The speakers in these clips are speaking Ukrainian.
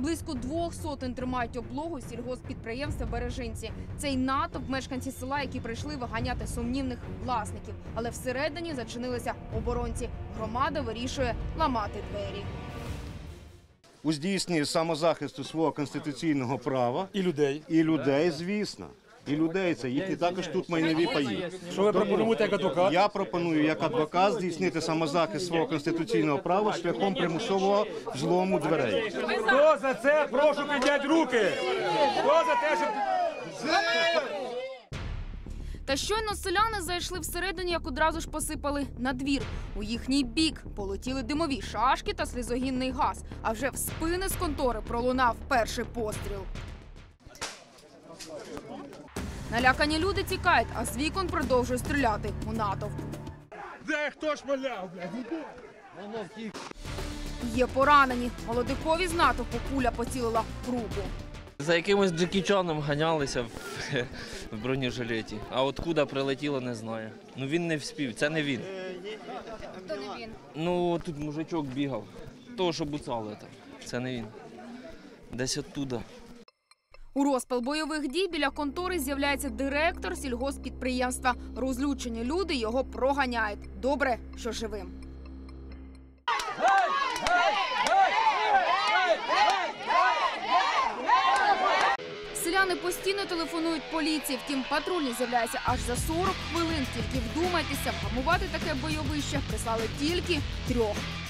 Близько 200 тримають облогу сільгосппідприємства «Бережинці». Цей натовп – мешканці села, які прийшли виганяти сумнівних власників. Але всередині зачинилися оборонці. Громада вирішує ламати двері. У здійсненні самозахисту свого конституційного права І людей, звісно. І людей, це їхні також тут майнові паї. Що ви пропонуєте як адвокат? Я пропоную як адвокат здійснити самозахист свого конституційного права шляхом примусового взлому дверей. Хто за це? Прошу підняти руки! Хто за те, щоб... Та щойно селяни зайшли всередині, як одразу ж посипали на двір. У їхній бік полетіли димові шашки та слізогінний газ. А вже в спини з контори пролунав перший постріл. Налякані люди тікають, а з вікон продовжує стріляти у натовп. Де хто шмаляв, блядь? Є поранені. Молодикові з натовпу куля поцілила в руку. За якимось Джекі Чаном ганялися в бронежилеті. А откуда прилетіло, не знаю. Ну він не вспів, це не він. Хто не він? Ну тут мужичок бігав. Того, що буцали там. Це не він. Десь оттуда. У розпал бойових дій біля контори з'являється директор сільгосппідприємства. Розлючені люди його проганяють. Добре, що живим. Селяни постійно телефонують поліції, втім патрульні з'являються аж за 40 хвилин. Тільки вдумайтеся, вгамувати таке бойовище прислали тільки 3.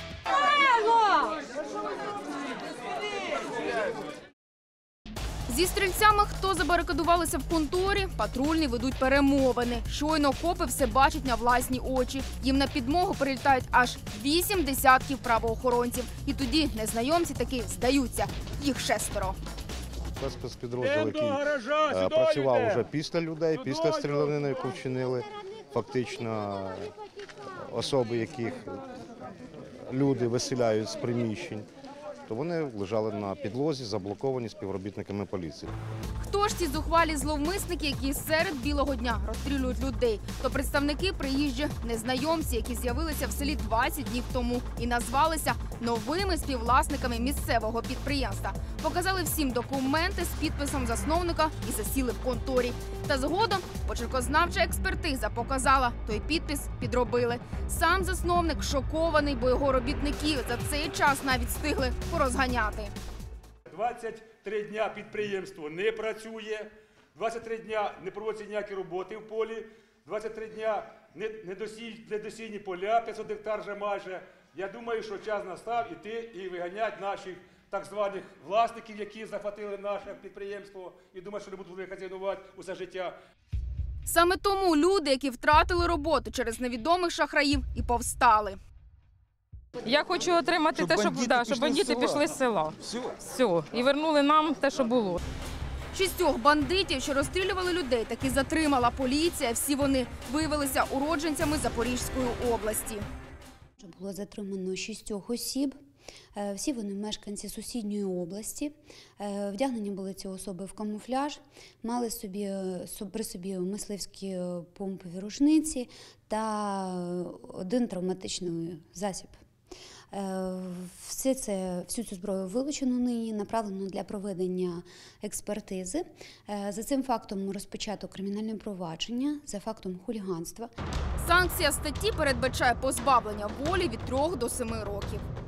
Зі стрільцями, хто забарикадувалися в конторі, патрульні ведуть перемовини. Щойно копи все бачать на власні очі. Їм на підмогу прилітають аж 8 десятків правоохоронців. І тоді незнайомці таки здаються. Їх 6. Спецпідрозділ, який працював вже після людей, після стрілянини, яку вчинили фактично особи, яких люди виселяють з приміщень, то вони лежали на підлозі, заблоковані співробітниками поліції. Хто ж ці зухвалі зловмисники, які серед білого дня розстрілюють людей? То представники приїжджі незнайомці, які з'явилися в селі 20 днів тому і назвалися новими співвласниками місцевого підприємства. Показали всім документи з підписом засновника і засіли в конторі. Та згодом почеркознавча експертиза показала, той підпис підробили. Сам засновник шокований, бо його робітники за цей час навіть встигли порозганяти. 23 дня підприємство не працює, 23 дня не проводяться ніякі роботи в полі, 23 дня недосійні поля, 500 гектар вже майже. Я думаю, що час настав іти і виганяти наших так званих власників, які захватили наше підприємство, і думаю, що не будуть хазяйнувати усе життя. Саме тому люди, які втратили роботу через невідомих шахраїв, і повстали. Я хочу отримати те, щоб бандити пішли з села. Все. І вернули нам те, що було. 6 бандитів, що розстрілювали людей, таки затримала поліція. Всі вони виявилися уродженцями Запорізької області. Було затримано 6 осіб. Всі вони мешканці сусідньої області. Вдягнені були ці особи в камуфляж, мали при собі мисливські помпові рушниці та один травматичний засіб. Всю цю зброю вилучено нині, направлено для проведення експертизи. За цим фактом розпочато кримінальне провадження, за фактом хуліганства. Санкція статті передбачає позбавлення волі від 3 до 7 років.